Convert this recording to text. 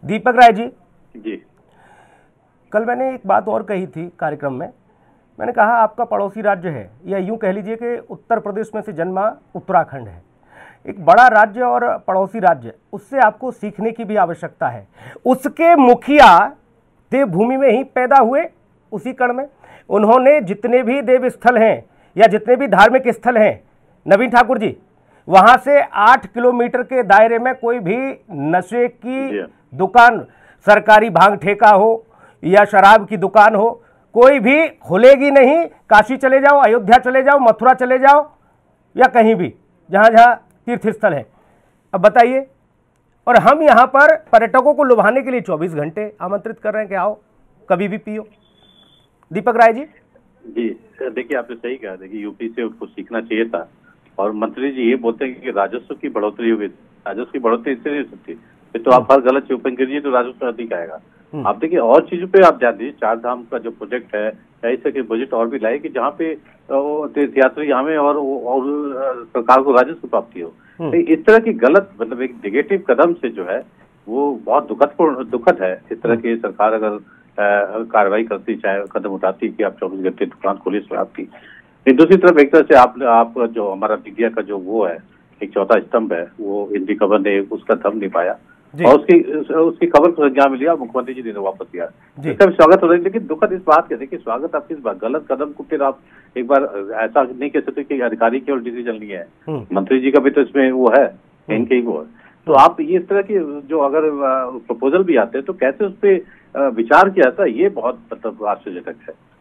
दीपक राय जी, जी कल मैंने एक बात और कही थी कार्यक्रम में। मैंने कहा आपका पड़ोसी राज्य है, या यूं कह लीजिए कि उत्तर प्रदेश में से जन्मा उत्तराखंड है, एक बड़ा राज्य और पड़ोसी राज्य, उससे आपको सीखने की भी आवश्यकता है। उसके मुखिया देवभूमि में ही पैदा हुए, उसी कण में। उन्होंने जितने भी देव स्थल हैं या जितने भी धार्मिक स्थल हैं, नवीन ठाकुर जी, वहां से 8 किलोमीटर के दायरे में कोई भी नशे की दुकान, सरकारी भांग ठेका हो या शराब की दुकान हो, कोई भी खुलेगी नहीं। काशी चले जाओ, अयोध्या चले जाओ, मथुरा चले जाओ, या कहीं भी जहां जहां तीर्थ स्थल है। अब बताइए, और हम यहां पर पर्यटकों को लुभाने के लिए 24 घंटे आमंत्रित कर रहे हैं कि आओ कभी भी पियो। दीपक राय जी। जी देखिए, आपने सही कहा। देखिए, यूपी से उनको सीखना चाहिए था। और मंत्री जी ये बोलते हैं कि राजस्व की बढ़ोतरी होगी। राजस्व की बढ़ोतरी इससे नहीं हो सकती, फिर तो आप हर गलत चीज ओपन करिए तो राजस्व अधिक आएगा। आप देखिए, और चीजों पे आप ध्यान दीजिए। 4 धाम का जो प्रोजेक्ट है, ऐसे के बजट और भी लाए कि जहाँ पे तीर्थयात्री आवे और सरकार को राजस्व प्राप्ति हो। तो इस तरह की गलत, मतलब एक नेगेटिव कदम से जो है वो बहुत दुखद है। इस तरह की सरकार अगर कार्रवाई करती, चाहे कदम उठाती कि आप 24 घंटे दुकान खोली, इसमें आपकी। दूसरी तरफ एक तरह से आप जो हमारा मीडिया का जो वो है, एक चौथा स्तंभ है, वो हिंदी खबर ने उसका थम नहीं पाया और उसकी खबर को संज्ञान में लिया, मुख्यमंत्री जी ने वापस लिया। इसका भी स्वागत हो रहा है, लेकिन दुखद इस बात का, देखिए स्वागत आप किस बात, गलत कदम को फिर आप एक बार ऐसा नहीं कह सकते कि अधिकारी केवल डिसीजन लिए है। मंत्री जी का भी तो इसमें वो है, कहीं वो है। तो आप ये इस तरह की जो अगर प्रपोजल भी आते हैं तो कैसे उस पर विचार किया जाता है, ये बहुत मतलब आश्चर्यजनक है।